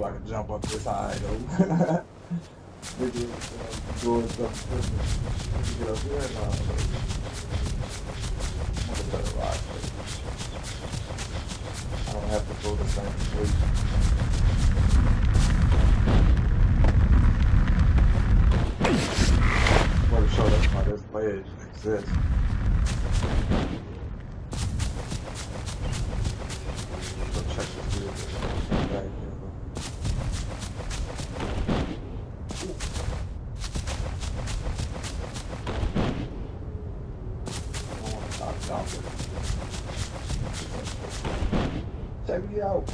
I can jump up this high though. Nigga, doing stuff different. Get up here and I'm a better ride. I don't have to go the same way. I want to show them why this ledge exists. So check this dude back here. Check me out.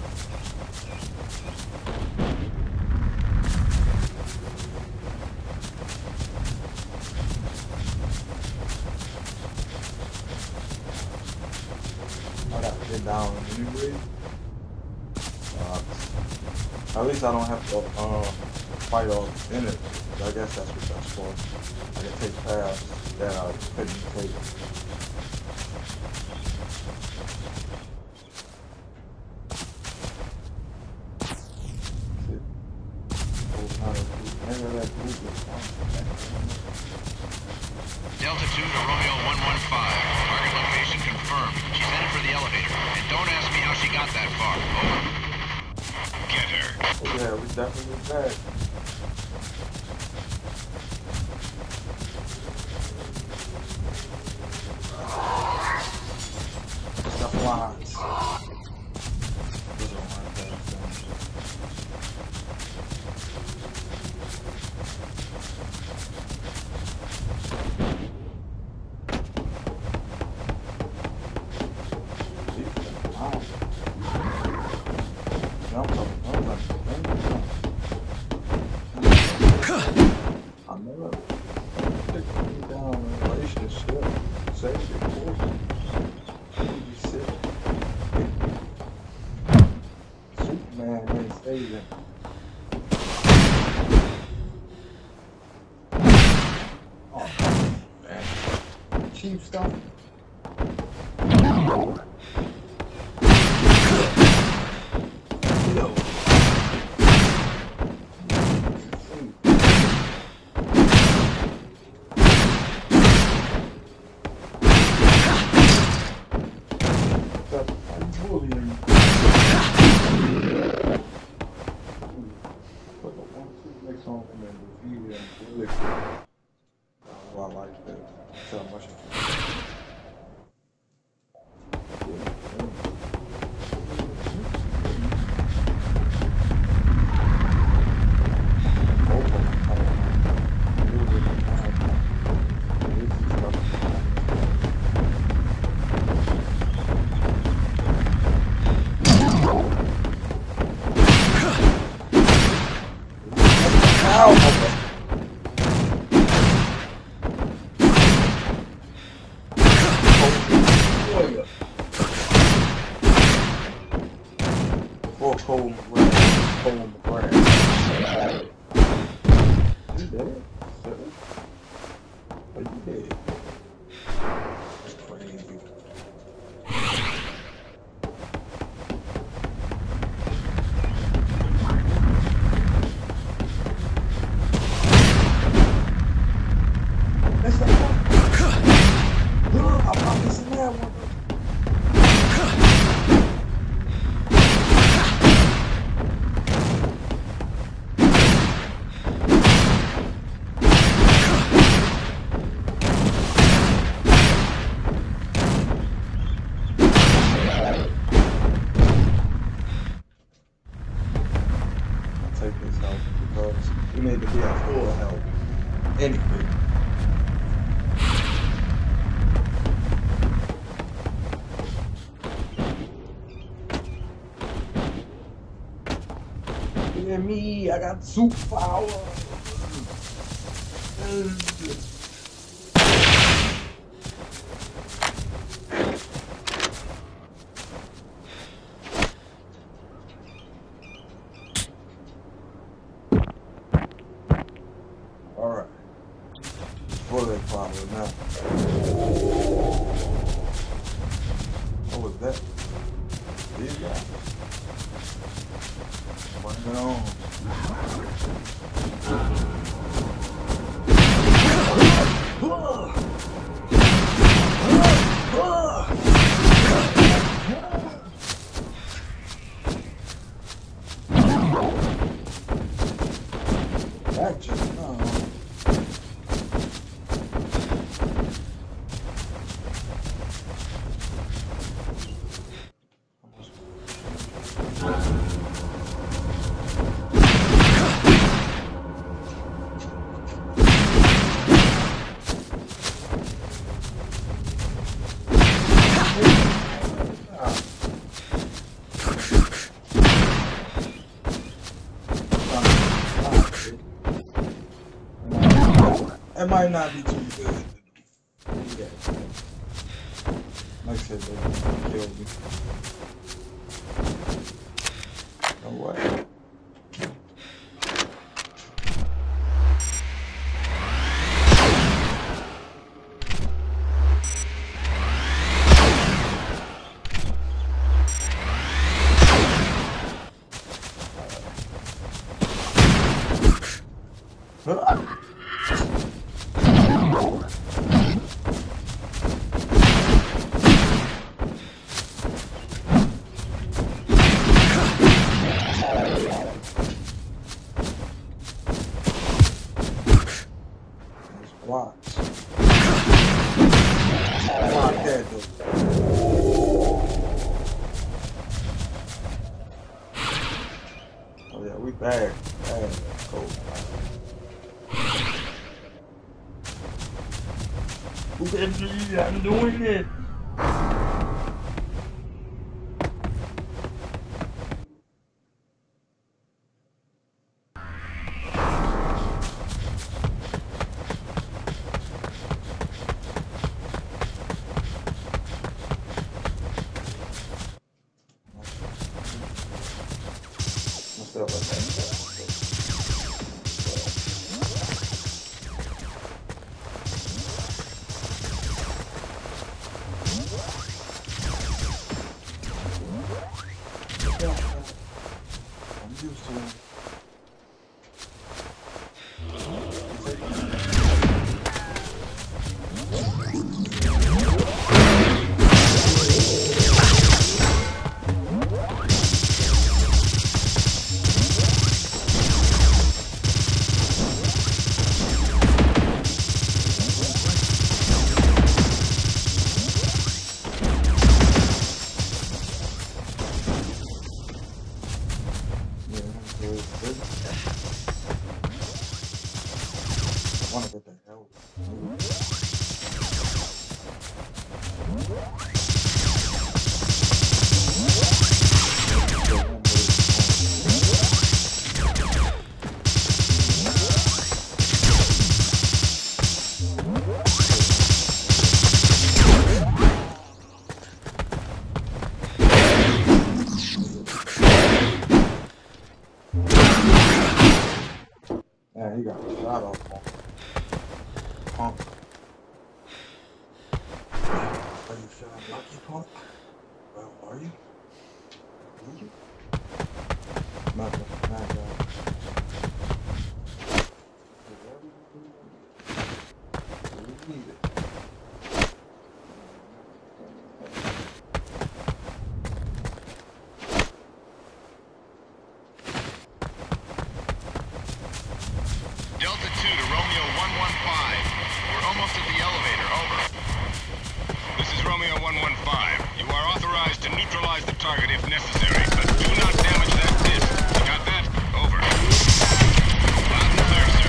I gotta get down anyway. At least I don't have to fight off in it. I guess that's what that's for. I can take paths that I couldn't take. Delta 2 to Romeo 115. Target location confirmed. She's headed for the elevator. And don't ask me how she got that far. Over. Get her. Oh, yeah, we definitely back. Stuff lines. Cheap stuff. I like that. So much. Me, I got superpower. All right, bullet power now. What was that? These guys. No. That just no. It might not be too good. Yeah. Like I said, they killed me. No way. Watch. Lock that door. Oh yeah, we bad. Bad. Cool. Who can believe I'm doing it? Yeah, he got a shot off on Punk. Are you feeling lucky, Punk? Well, are you? Are you? Not bad. We need it. Delta 2 to Romeo 115. We're almost at the elevator. Over. This is Romeo 115. You are authorized to neutralize the target if necessary, but do not damage that disc. You got that? Over. Loud and clear, sir.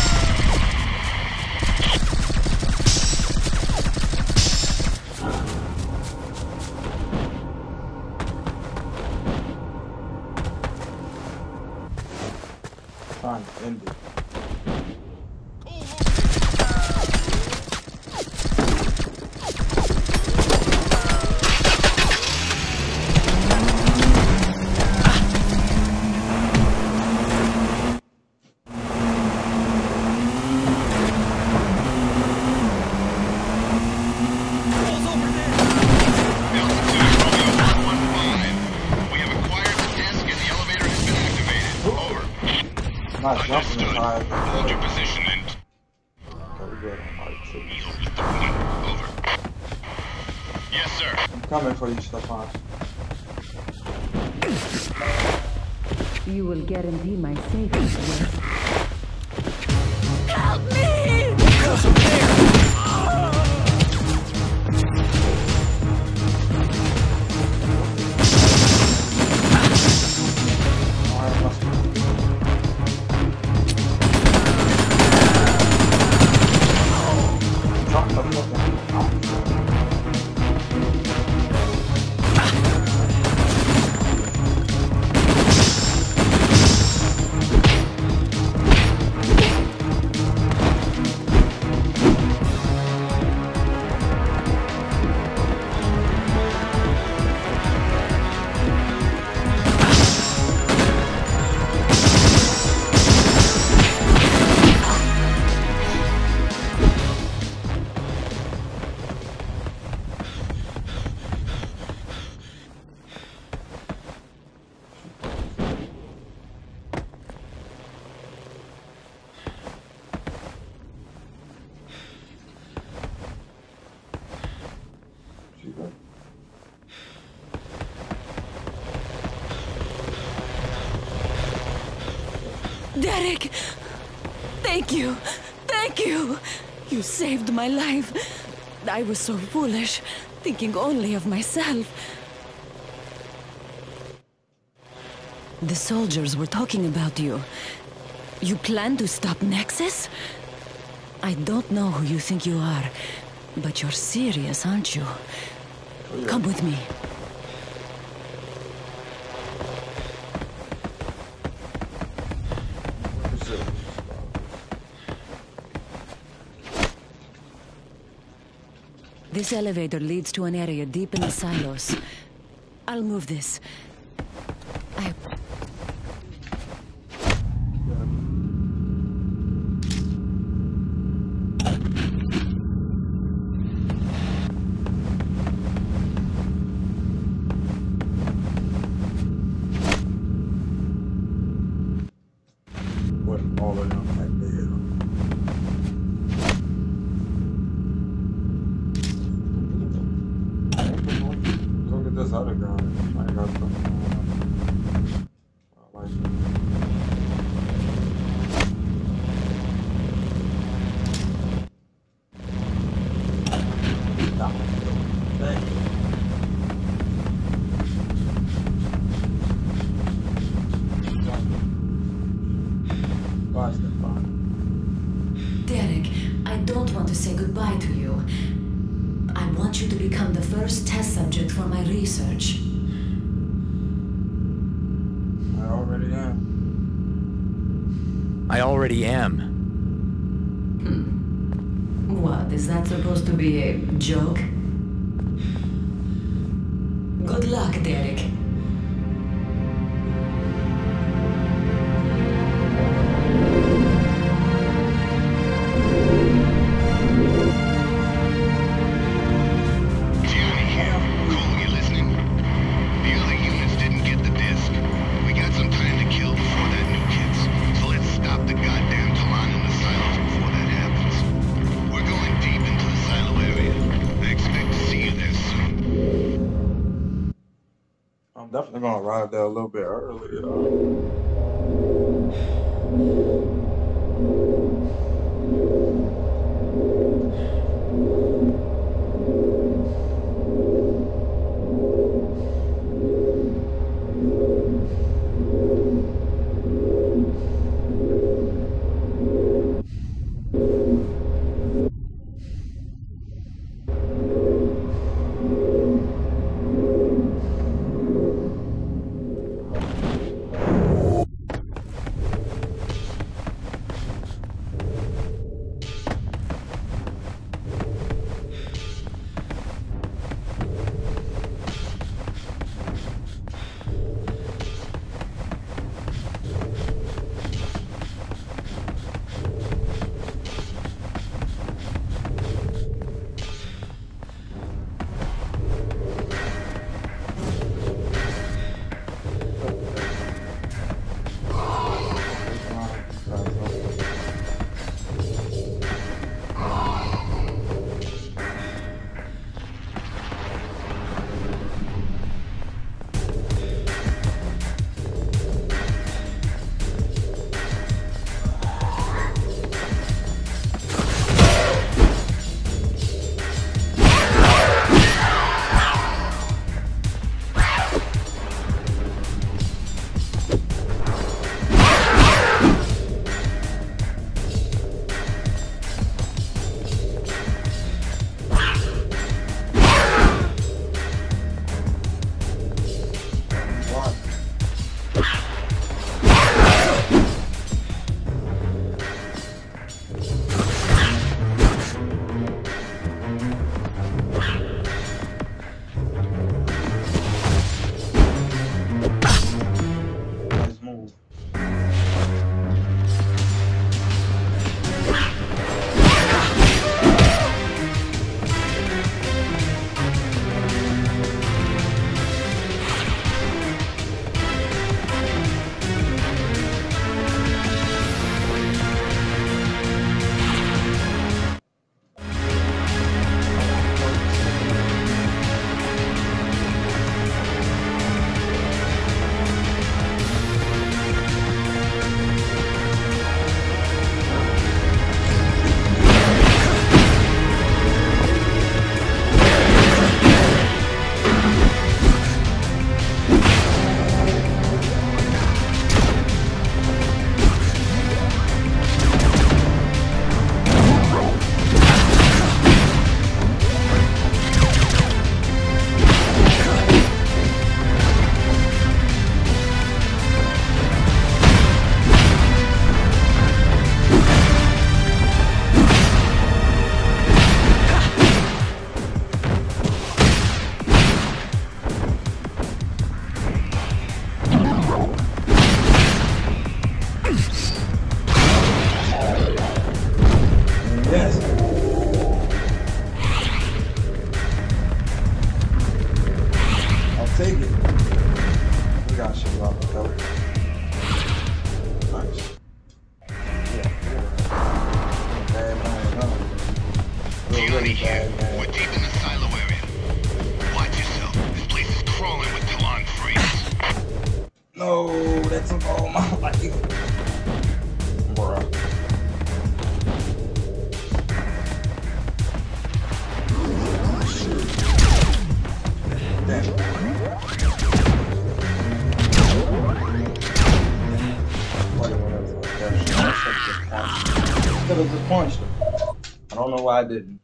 Trying to end it. not jumping as high as Hold your position and we good on height too. deal with the point. Over. Yes, sir. I'm coming for you, Stefan. You will guarantee my safety, yes? Help me! Derek! Thank you! Thank you! You saved my life. I was so foolish, thinking only of myself. The soldiers were talking about you. You plan to stop Nexus? I don't know who you think you are, but you're serious, aren't you? Come with me. This elevator leads to an area deep in the silos. I'll move this. Derek, I don't want to say goodbye to you. I want you to become the first test subject for my research. I already am. I already am. What, is that supposed to be a joke? Good luck, Derek. I'm definitely gonna arrive there a little bit early. Take it. We got shit about the belt. Nice. Yeah. Bad man, huh? Gianni here. We're deep in the silo area. Watch yourself. This place is crawling with Talon freaks. No, that's all my life. Bruh. Damn. Could have just punched him. I don't know why I didn't.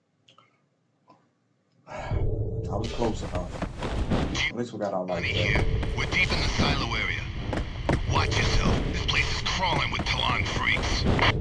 I was close enough. At least we got our life Here. We're deep in the silo area. Watch yourself. This place is crawling with Talon freaks.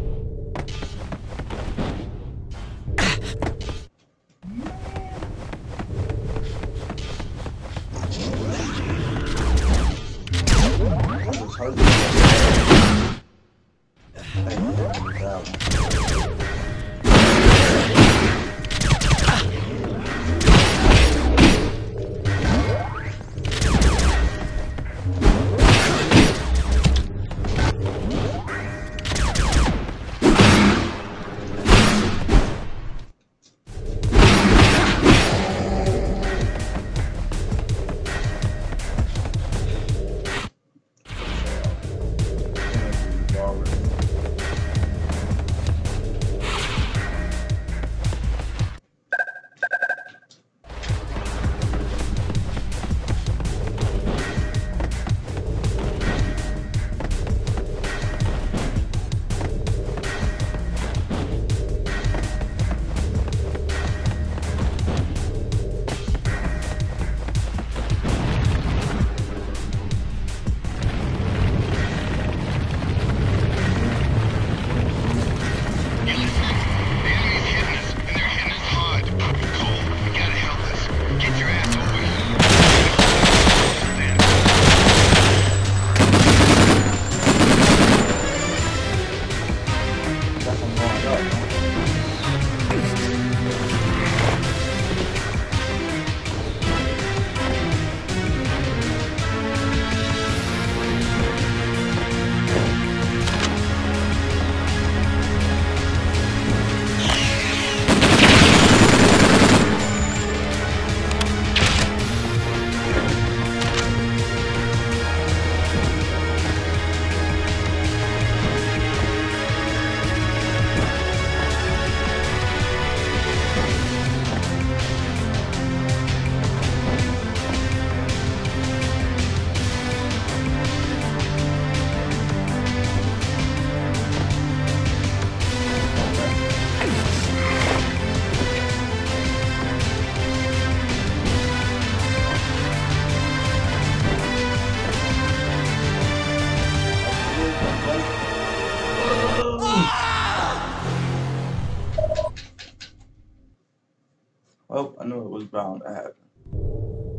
Oh, I knew it was bound to happen. You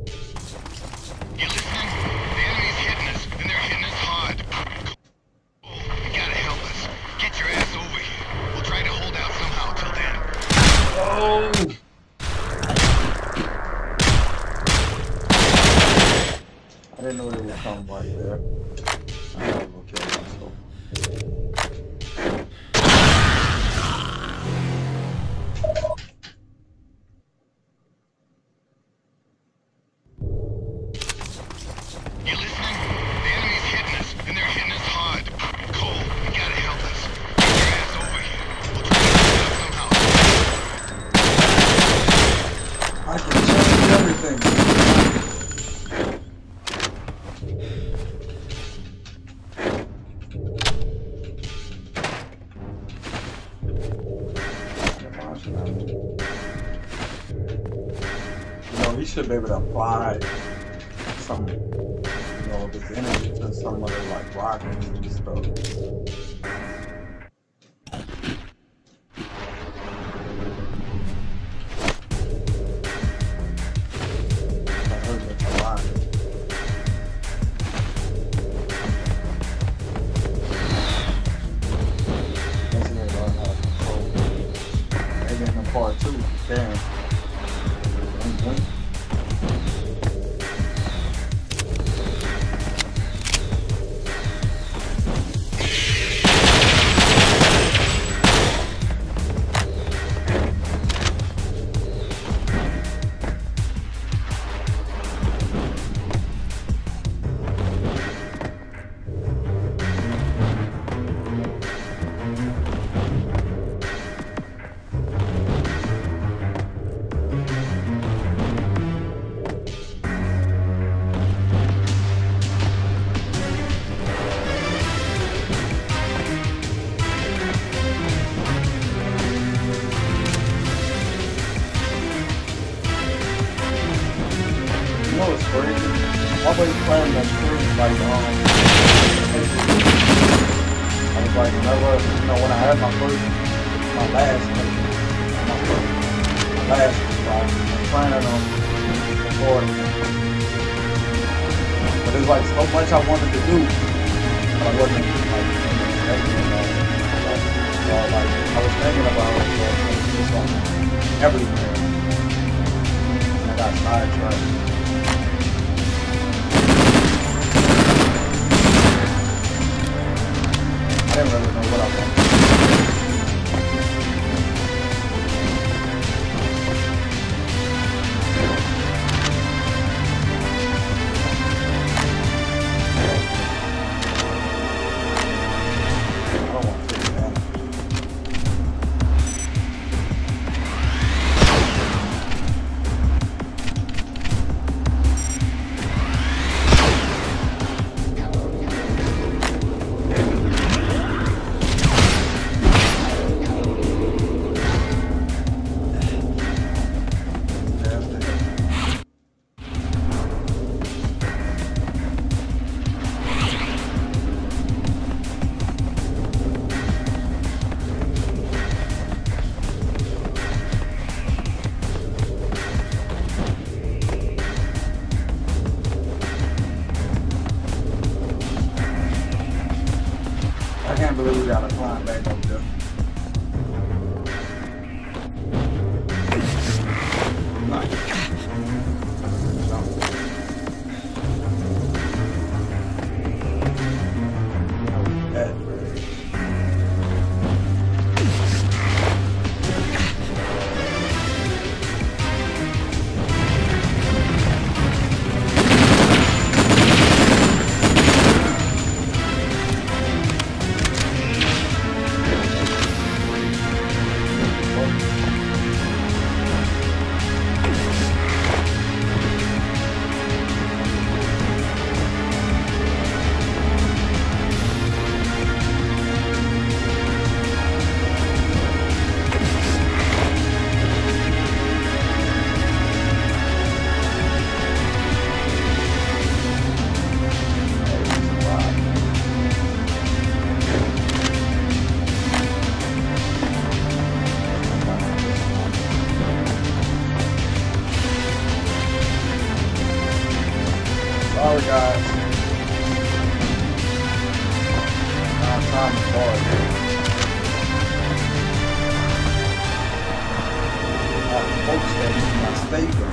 listening? The enemy's hitting us, and they're hitting us hard. You gotta help us. Get your ass over here. We'll try to hold out somehow till then. Oh! I didn't know they would come right there. I gotta go kill myself. You listening? The enemy's hitting us, and they're hitting us hard. Cole, you gotta help us. Get your ass over here. We'll try to hold out somehow. I can change everything. You know, he should be able to apply some, you know, this energy to some other like rockets and stuff. Part 2, damn. always playing the street like I was like whenever when I had my last spot, I was planning on recording. But there's like so much I wanted to do, but I wasn't like I was thinking about it, but just like everywhere. And I got sidetracked. I didn't really know what I wanted. I can't believe we gotta climb back up there. Nice. Sorry guys. Now time to start. Folks that is my staple.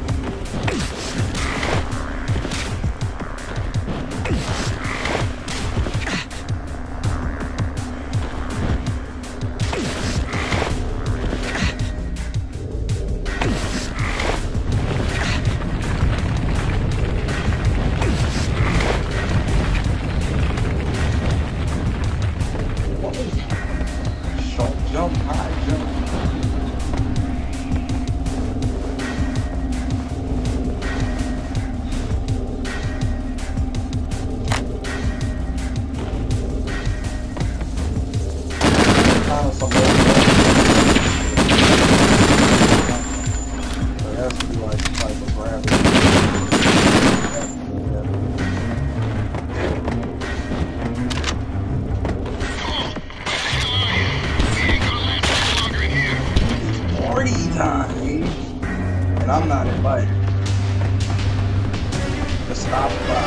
Jump, high jump. Kind of something. It has to be like some type of gravity. Time, and I'm not invited to stop by.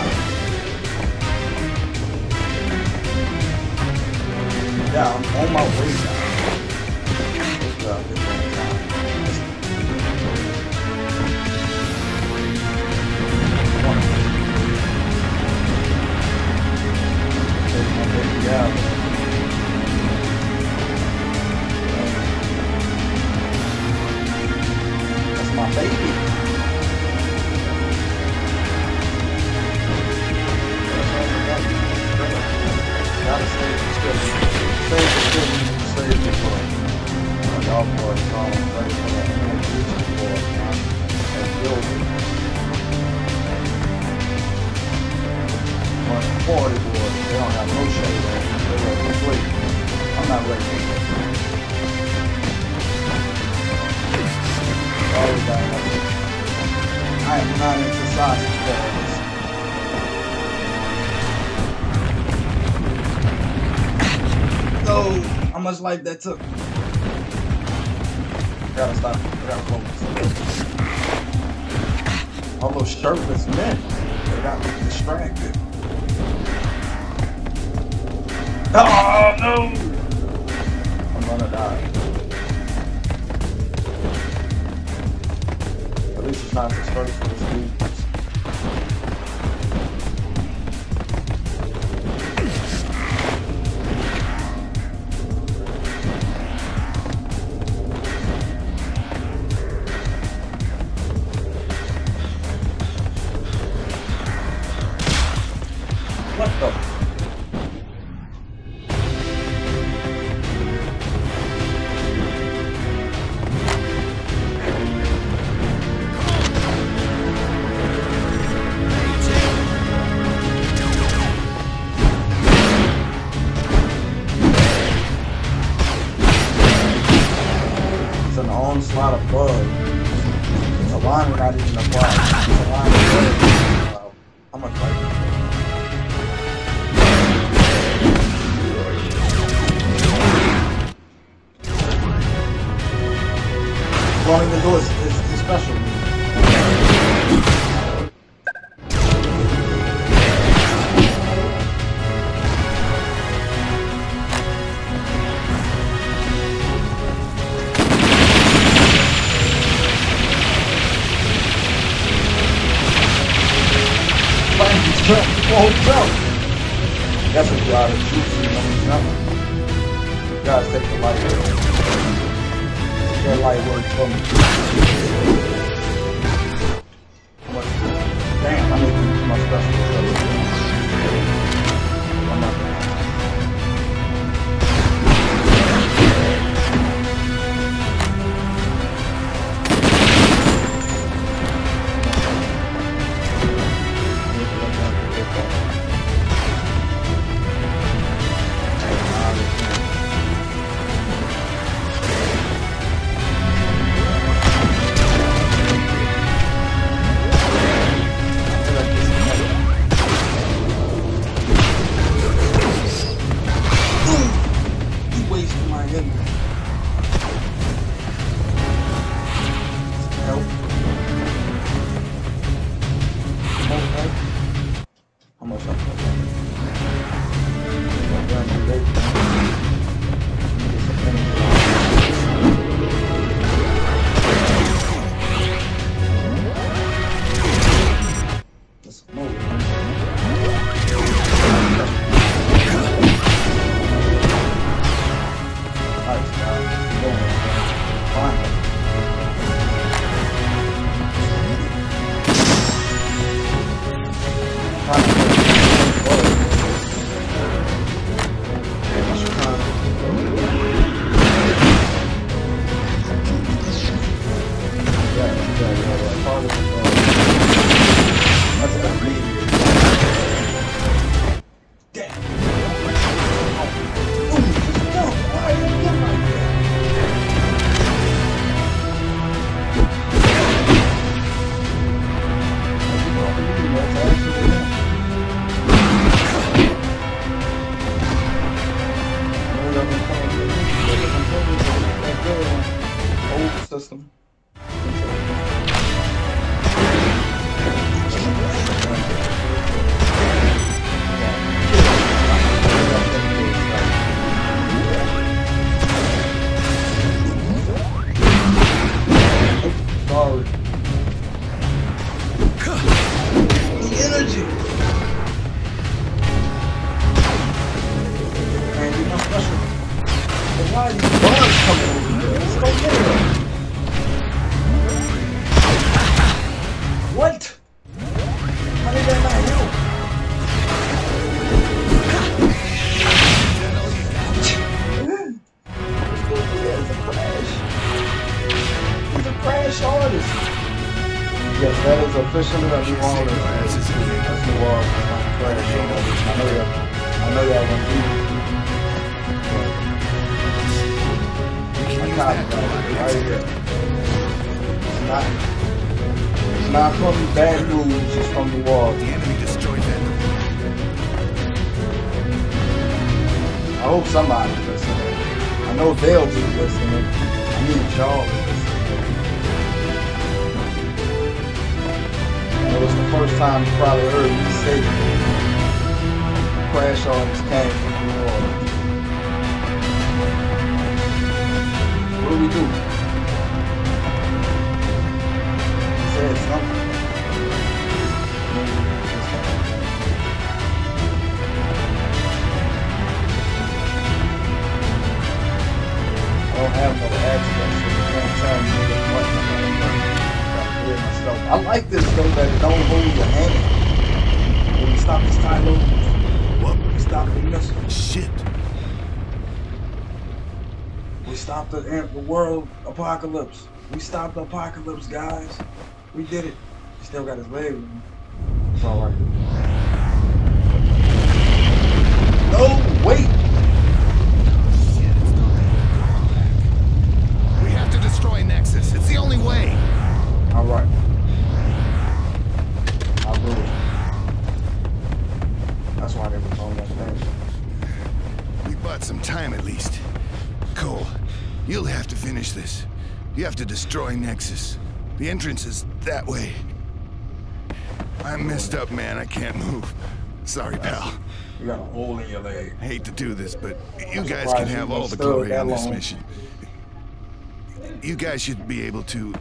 Yeah, I'm on my way now. Yeah. My baby. Gotta save the children. Save the children. Save the world. Y'all boys, y'all ready for that. I'm reaching for it, man. And building. But 40 boys, they don't have no shade on them. They're ready to wait. I'm not ready for it. I am not into sausage balls. no! How much life that took? Gotta stop. I gotta focus. All those shirtless men. They got me distracted. Oh no! I'm gonna die. At least it's not this first for this dude. What the? It's an onslaught of bugs. It's a line we're not even applied. It's a line of bugs. Wow. How much life? Don't even do it's special. Won't jump. That's what you ought to shoot so you don't jump. You guys take the light work. That light work for me. Damn, I need to do my special. I'm not gonna. How much I'm system. Sorry. The energy. Man, you know special. But why are these bugs coming over here? Let's go get them. What? How did that not help? It's a crash. He's a crash artist. Yes, that is officially a new artist. That's new artist. Crash artist. I know y'all gonna do it. I got it right here. It's not from the bad news, it's from the wall. The enemy destroyed that. I hope somebody listens. I know they'll be listening. I need y'all to listen. And it was the first time you probably heard me say crash artists came from New Orleans. What do we do? He said something. I don't have no access, so you can't tell me what I'm doing myself. I like this though that it don't hold your hand. When we stop this title, What? we stop the missile. Shit. We stopped the world apocalypse. We stopped the apocalypse, guys. We did it. He still got his leg with him. It's alright. No, wait! We have to destroy Nexus. It's the only way. Alright. I'll do it. That's why they were on that thing. We bought some time at least. Cole, you'll have to finish this. You have to destroy Nexus. The entrance is that way. I'm messed up, man. I can't move. Sorry, pal. You got a hole in your leg. I hate to do this, but you I'm guys surprised can you have all the stood glory that on this long. mission. You guys should be able to...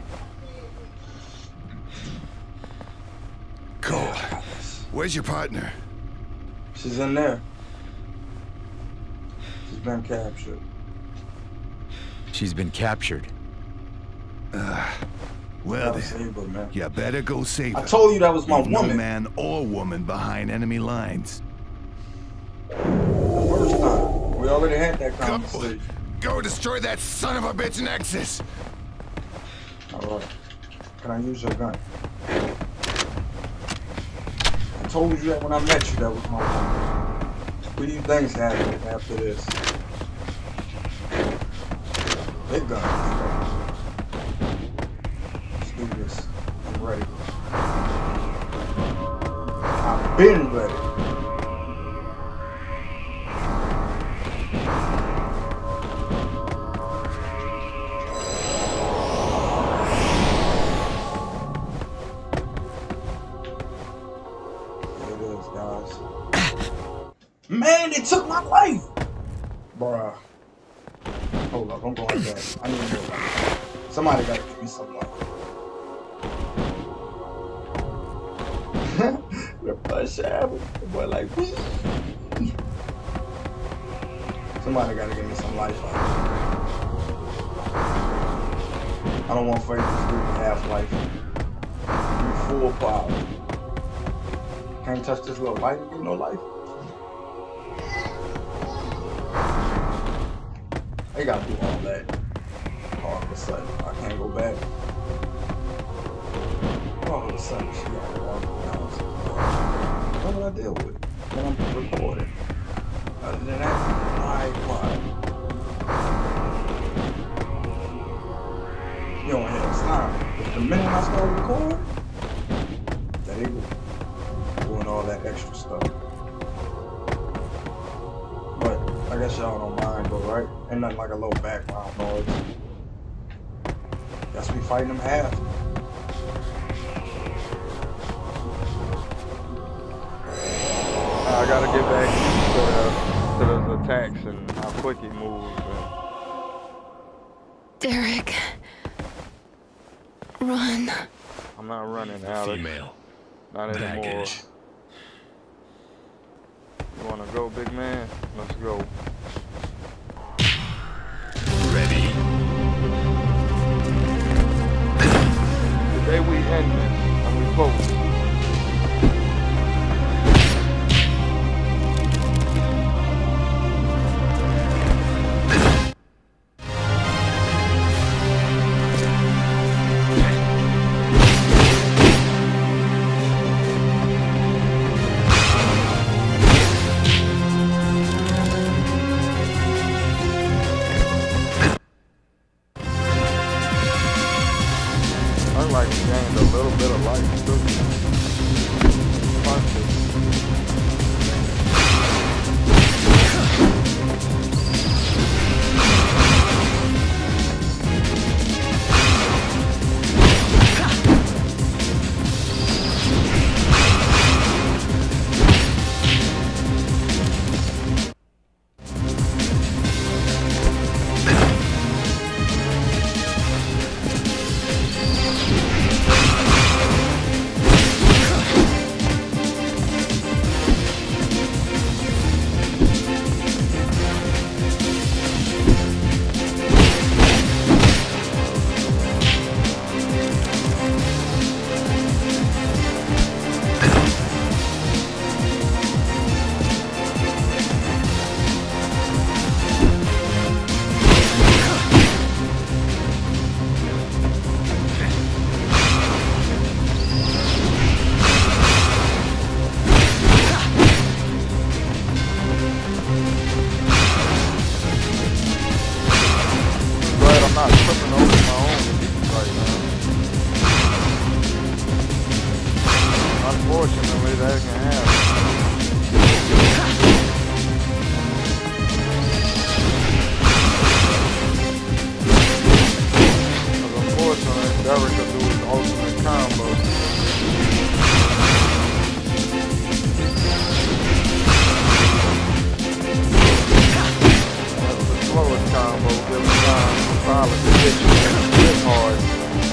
Cole, where's your partner? She's in there. She's been captured. She's been captured. Well Gotta then, save her, man. you better go save her. I told you that was my Leave no woman. man or woman behind enemy lines. First time. We already had that Go, conversation. go destroy that son of a bitch Nexus! Alright. Can I use your gun? I told you that when I met you, that was my woman. What do you think's happening after this? Big gun. Let's do this. I'm ready. I've been ready. There it is, guys. Man, they took my life! Bruh. Hold up, don't go like that. I need more life. Somebody gotta give me some life. The push out. The boy like, wee. Somebody gotta give me some life. I don't want to fight this dude with half-life. Give me full power. Can't touch this little light and give no life. They gotta do all that. All of a sudden, I can't go back. All of a sudden, she got it all else. What would I deal with? Then I'm recording. Other than that, why quiet? You don't hear a sound. But the minute I start recording, there they go. Doing all that extra stuff. But I guess y'all don't mind though, right? Ain't nothing like a little background noise. Guess we fighting them half. I gotta get back to those attacks and how quick he moves. Derek. Run. I'm not running, Alex. Female. Not anymore. Baggage. You wanna go, big man? Let's go. Ready. The day we end this, and we vote. I like we gained a little bit of life too. Punches. that can happen. Because unfortunately, Derek will do his ultimate combo. That's the slowest combo, give him time to probably hit you this hard.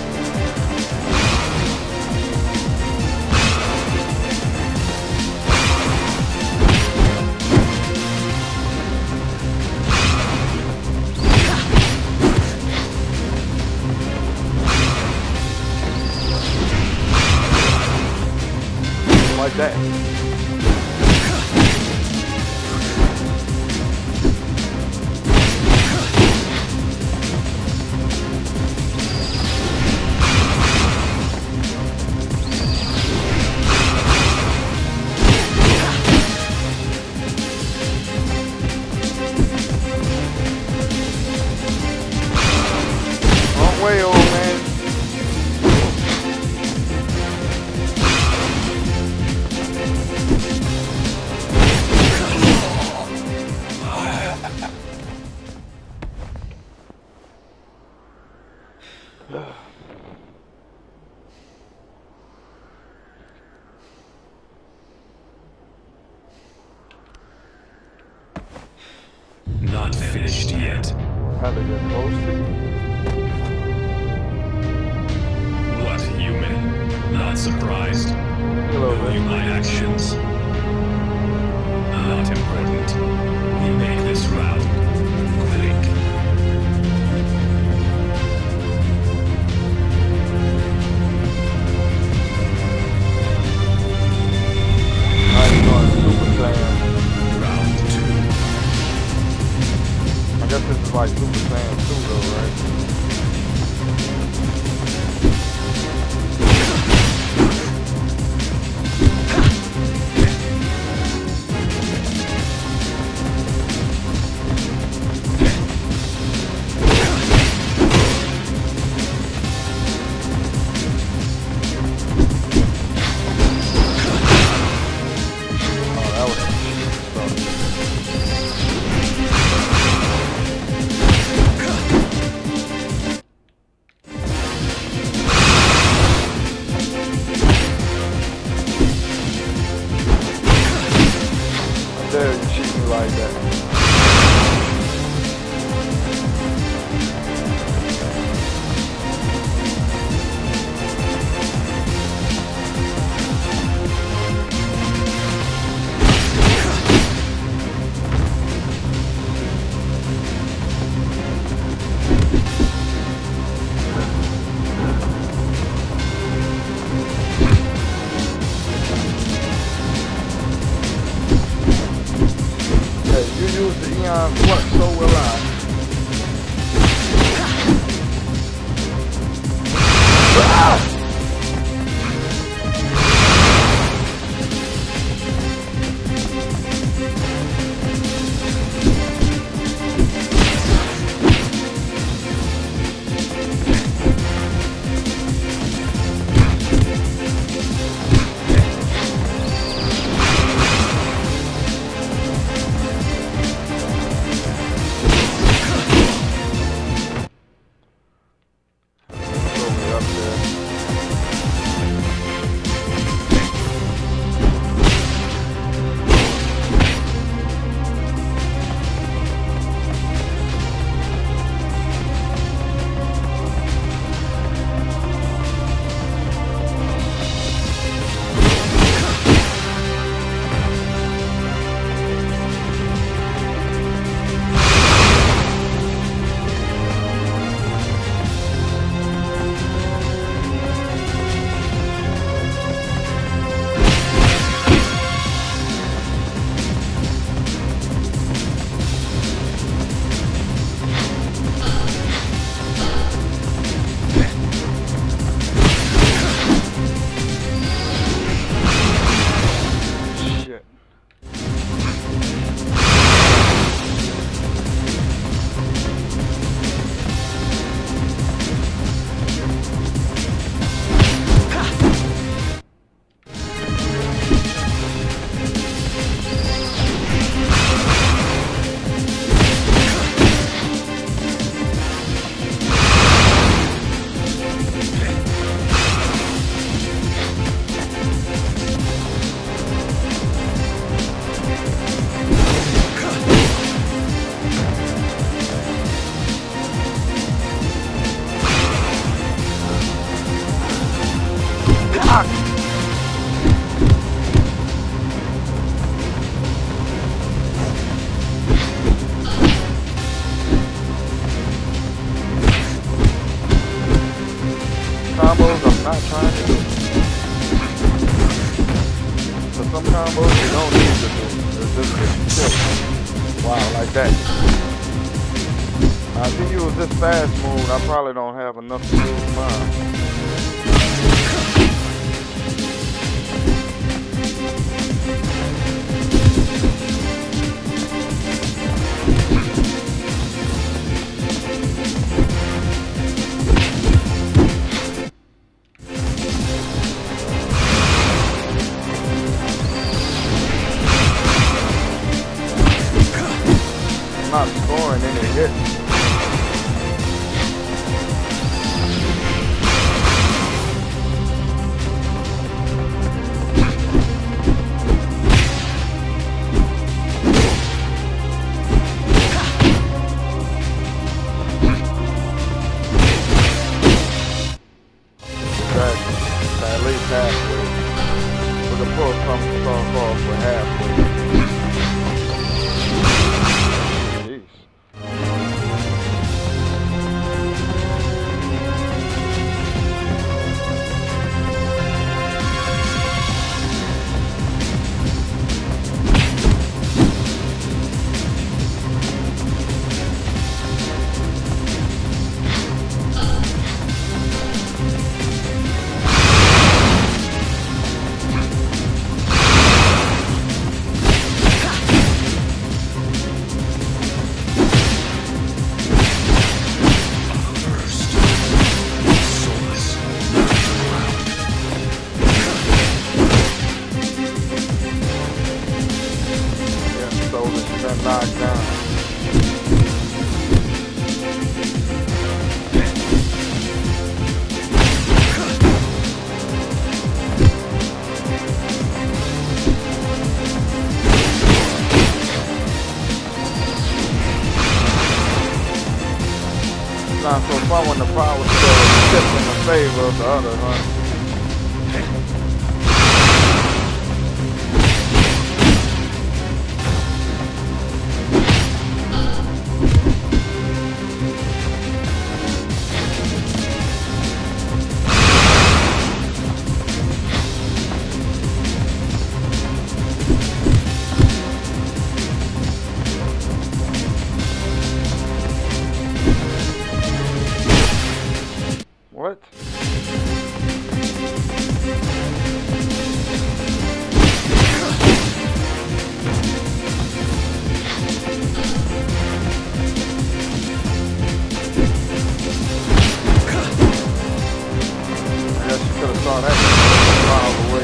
Like that. Long way, old man. Not finished yet. How to get close to you? What, human? Not surprised? Hello, Knowing my actions? Not important. We make this round quick. I'm going Super Saiyan. Round 2. I guess this is like Super Saiyan 2 though, right? Oh, that was I dare you cheat me like that. Hey, you use the Eon Flux, so will I. Combos I'm not trying to do. For some combos you don't need to do. It's just chill. Wow, like that. Now, if you use this fast move, I probably don't have enough to use mine. Not scoring any hits. At least halfway. We can pull some stuff off for halfway. Knocked down. Not so far when the power still shifts in the favor of the other, huh? What? I guess you could have saw that miles away.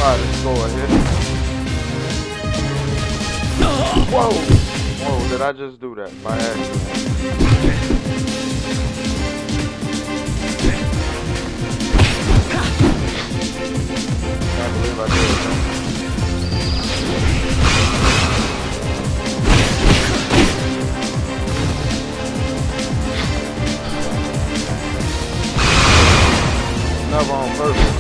try to score a hit. Whoa! Whoa, did I just do that by accident? Can't believe I did that. Never on purpose.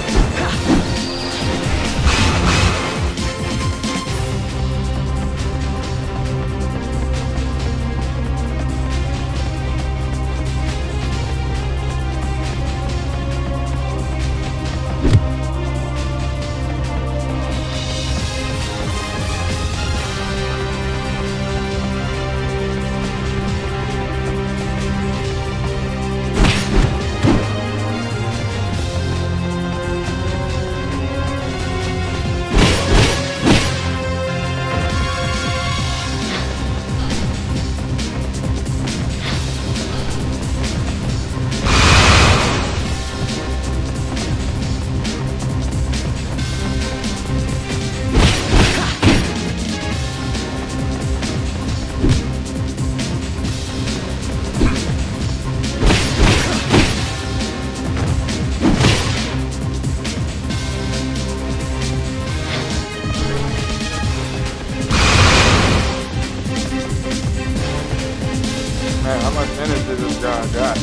Man, how much energy this guy got?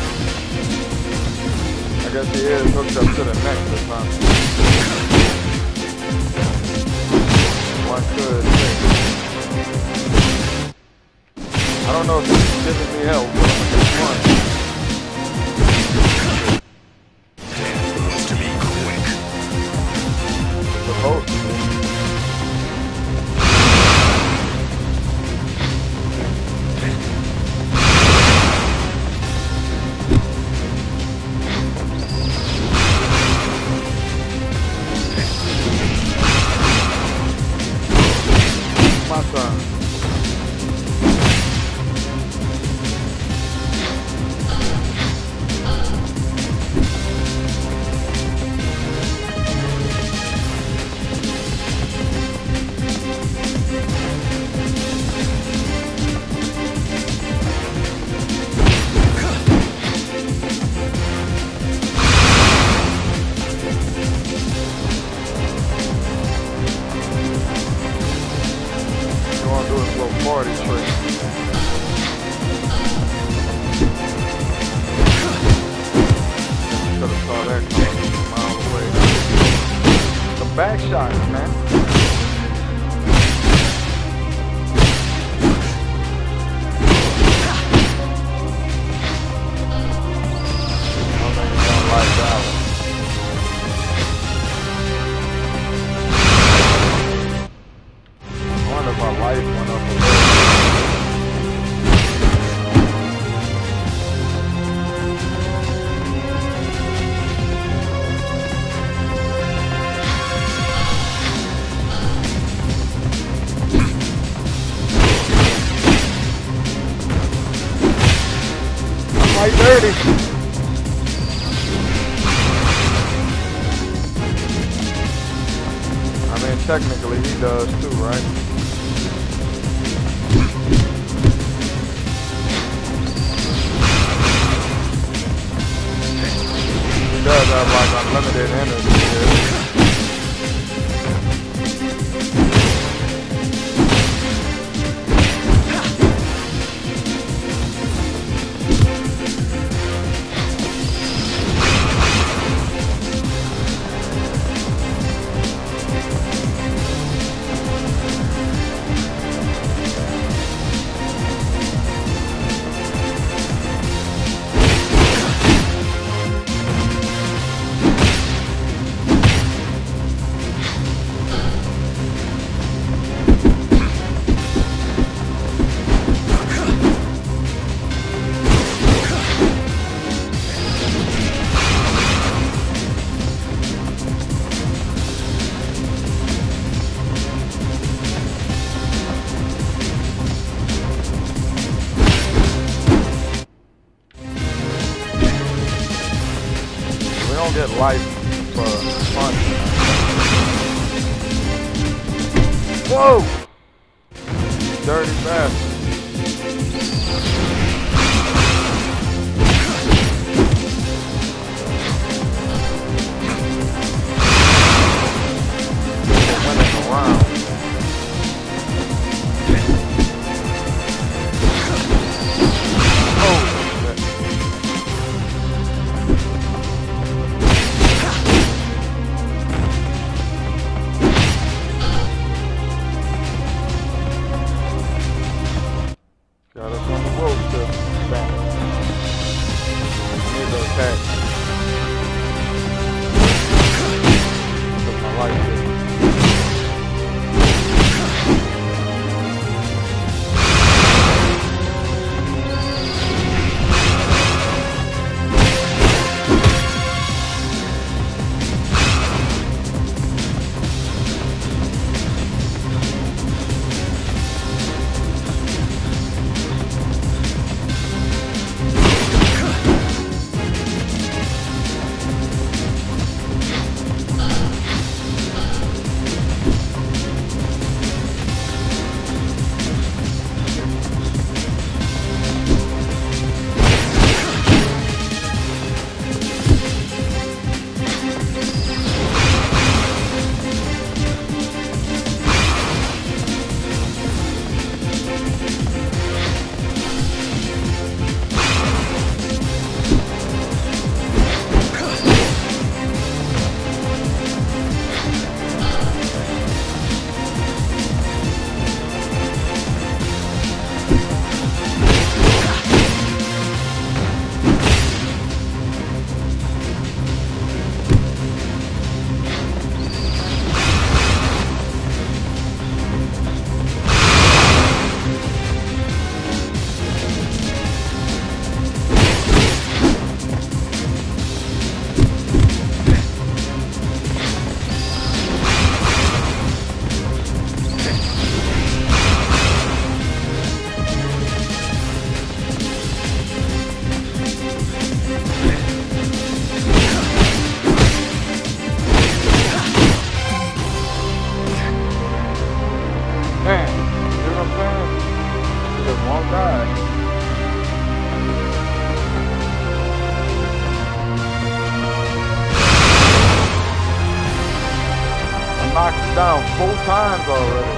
I guess he is hooked up to the Nexus, huh? One could think. I don't know if he's giving me help, but I'm gonna get one. To be quick. Supposed to be. My turn. Do his little party trick. Could have saw that coming a mile away. Some back shots, man. I don't think he's gonna like that one. I wonder if my life went up a little. I'm like dirty. I mean, technically he does too, right? He does have like unlimited energy here. Get life for fun. Whoa! Dirty bastard. Got us on the road to back. Need to attack. Put my life in. Knocked him down 4 times already.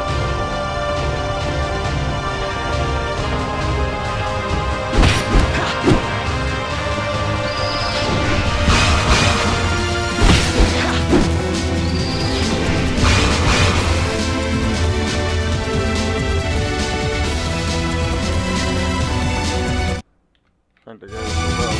I think they gave us a belt.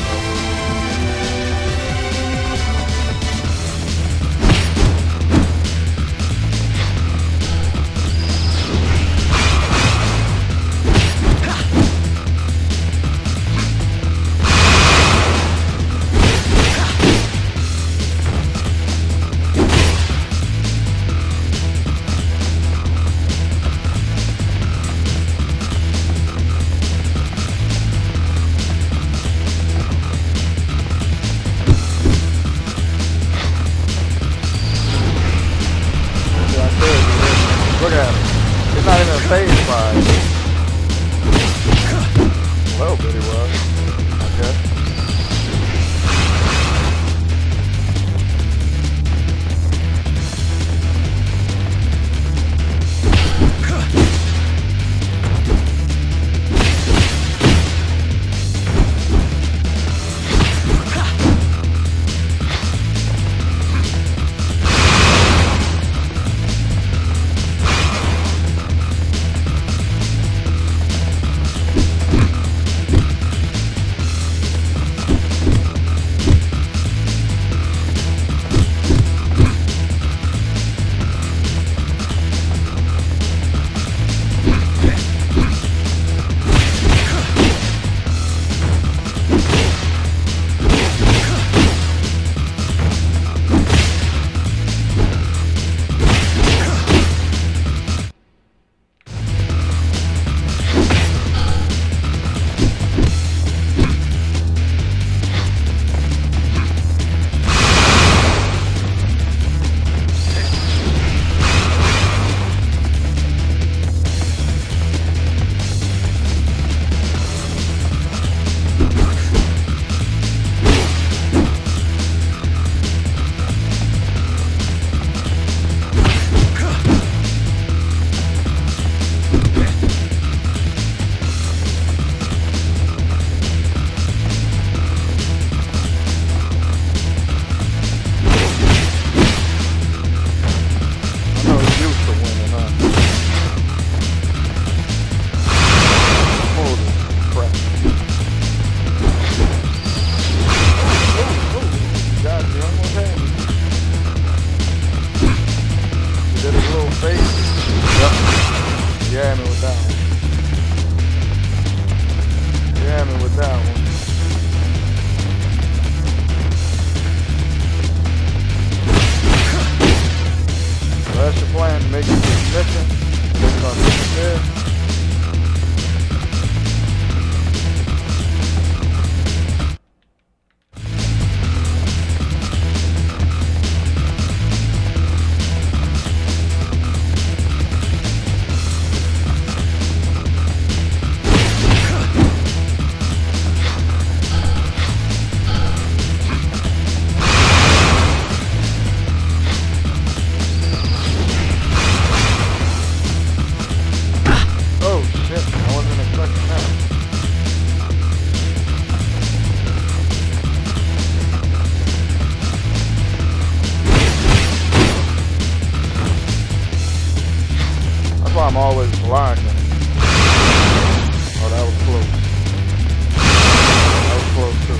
I'm always blinding. Oh, that was close. That was close too.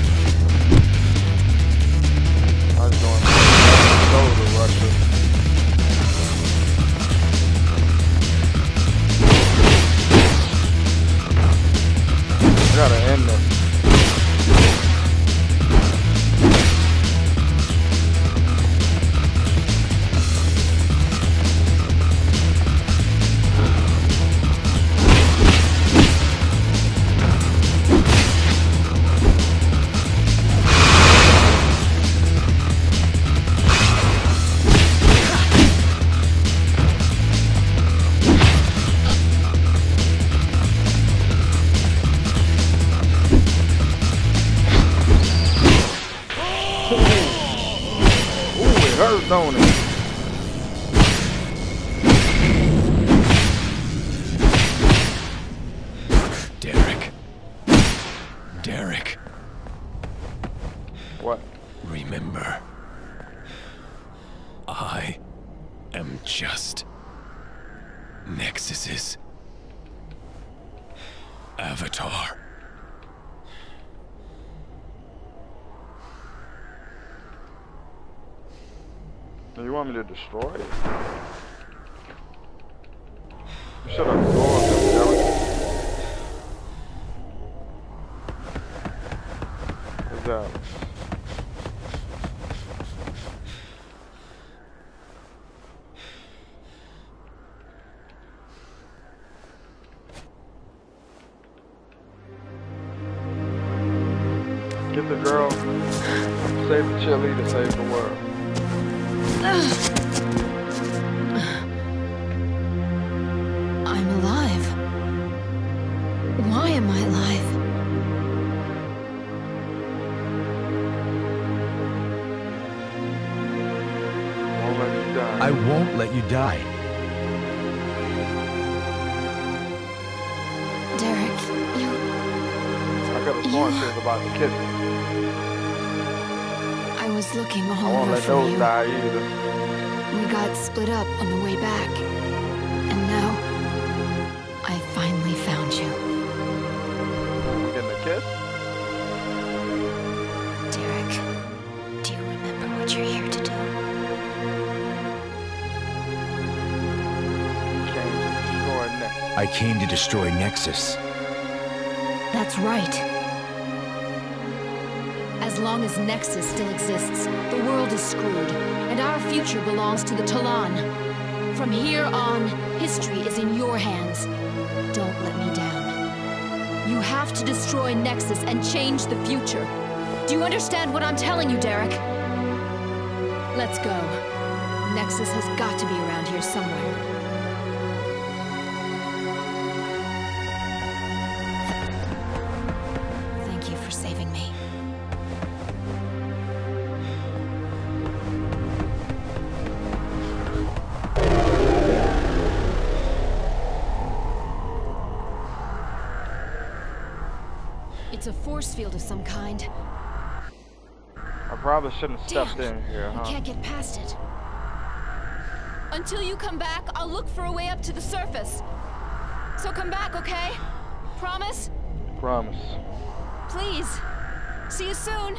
I was going shoulder rusher. I gotta end this. Don't it? Derek. Derek. What? Remember, I am just Nexus's avatar. You want me to destroy it? You should have absorbed them, Derek. What's that? Get the girl. Save the cheerleader, save the world. I'm alive. Why am I alive? Won't let you die. I won't let you die. Derek, you... I could have sworn she was about to kiss me. I was looking I all won't over let for those you. die either. We got split up on the way back. And now, I finally found you. We're getting a kiss? Derek, do you remember what you're here to do? You came to destroy Nexus. I came to destroy Nexus. That's right. As long as Nexus still exists, the world is screwed, and our future belongs to the Talon. From here on, history is in your hands. Don't let me down. You have to destroy Nexus and change the future. Do you understand what I'm telling you, Derek? Let's go. Nexus has got to be around here somewhere. Thank you for saving me. It's a force field of some kind. I probably shouldn't have stepped in here, I huh? can't get past it. Until you come back, I'll look for a way up to the surface. So come back, okay? Promise? Promise. Please. See you soon.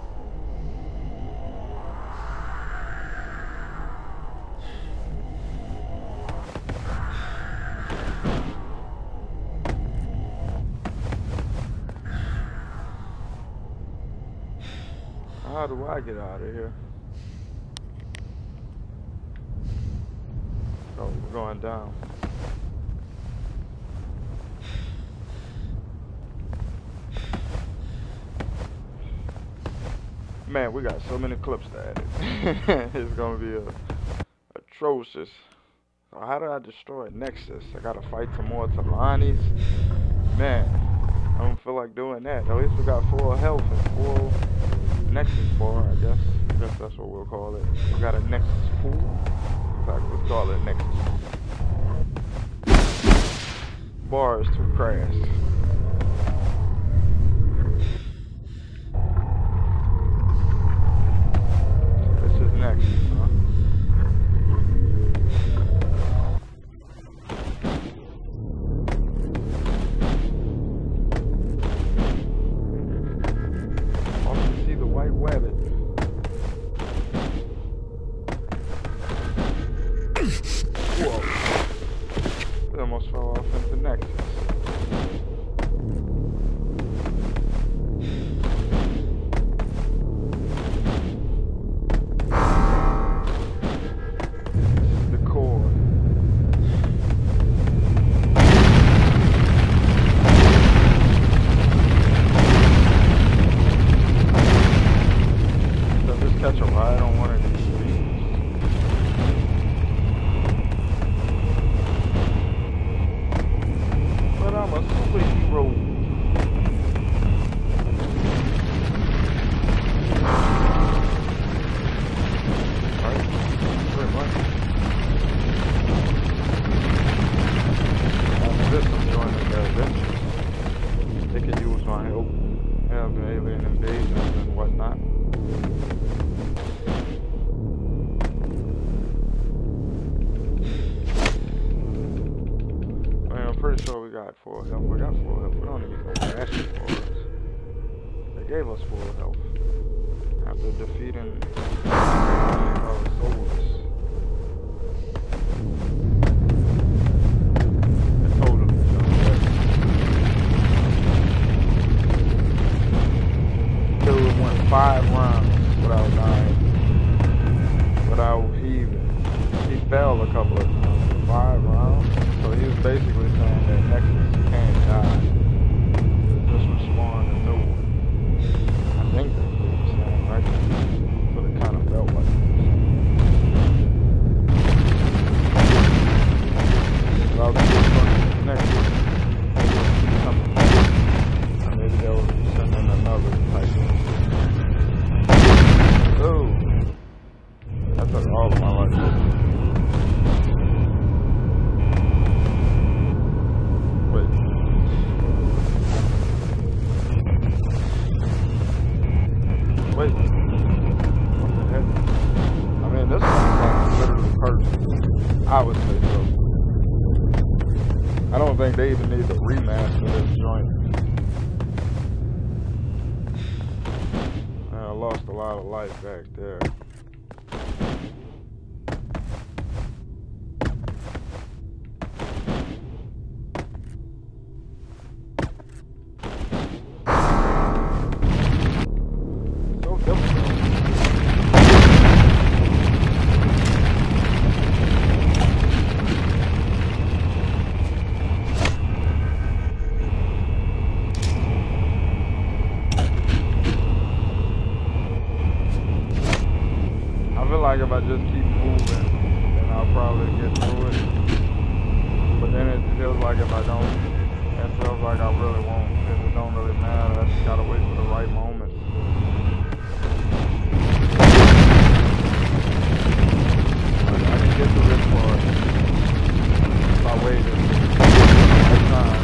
How do I get out of here? Oh, we're going down. Man, we got so many clips to edit. It's gonna be atrocious. So how did I destroy Nexus? I gotta fight some more Talanis. Man, I don't feel like doing that. At least we got full health and full Nexus bar, I guess. I guess that's what we'll call it. We got a Nexus pool. In fact, let's call it Nexus. Bar is too crass. So this is Nexus, huh? catch a ride on one of these streets. But I'm a superhero. Right? Pretty much. This I'm joining their adventures. They could use my help. Have alien invasions and whatnot. I'm pretty sure we got full health. We got full health. We don't need to go bashing for us. They gave us full health after defeating our souls. It totally jumped that. Dude went 5 rounds without dying, without heaving. He fell a couple of times. 5 rounds. So he was basically saying that Nexus can't die. Just respawn a new one. I think that's what he was saying, right? That's what it kind of felt like. Well, this is Nexus. Maybe they will send in another type of. Ooh. That took all of my life. Wait, what the heck? I mean, this one's like literally perfect. I would say so. I don't think they even need to remaster this joint. I lost a lot of life back there. Like if I just keep moving, then I'll probably get through it. But then it feels like if I don't, it feels like I really won't. Because it don't really matter. I just gotta wait for the right moment. I can get through this part if I wait the right time.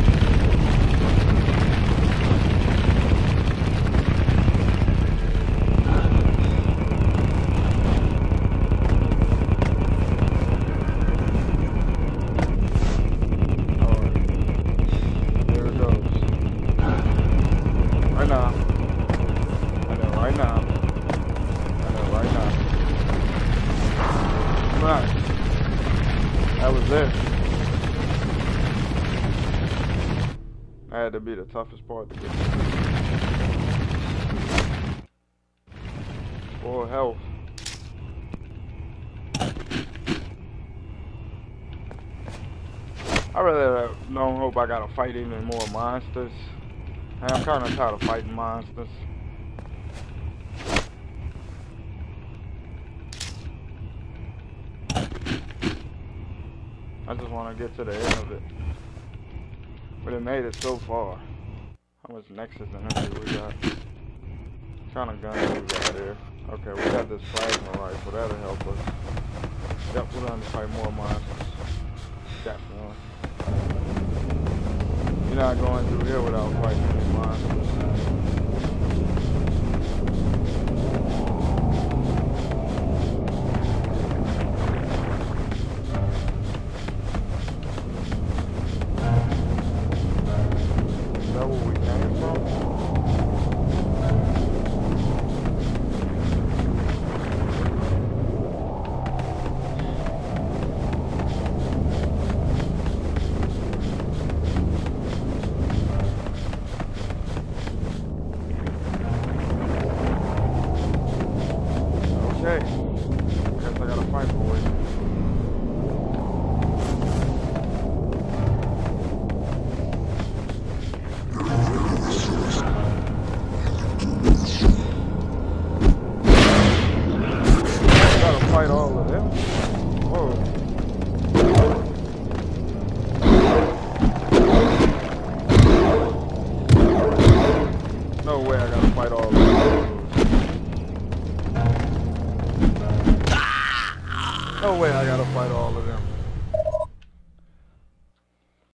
That was it. That had to be the toughest part to get through. Full health. I really don't hope I gotta fight even more monsters. I'm kind of tired of fighting monsters. I just want to get to the end of it. But it made it so far. How much Nexus and everything we got? What kind of guns we got here? Okay, we got this plasma rifle. That'll help us. Yep, we're going to fight more monsters. Definitely. You're not going through here without fighting any monsters. Is that where we came from? Okay. Guess I gotta fight for it. all of them? Whoa. No way I gotta fight all of them. No way I gotta fight all of them.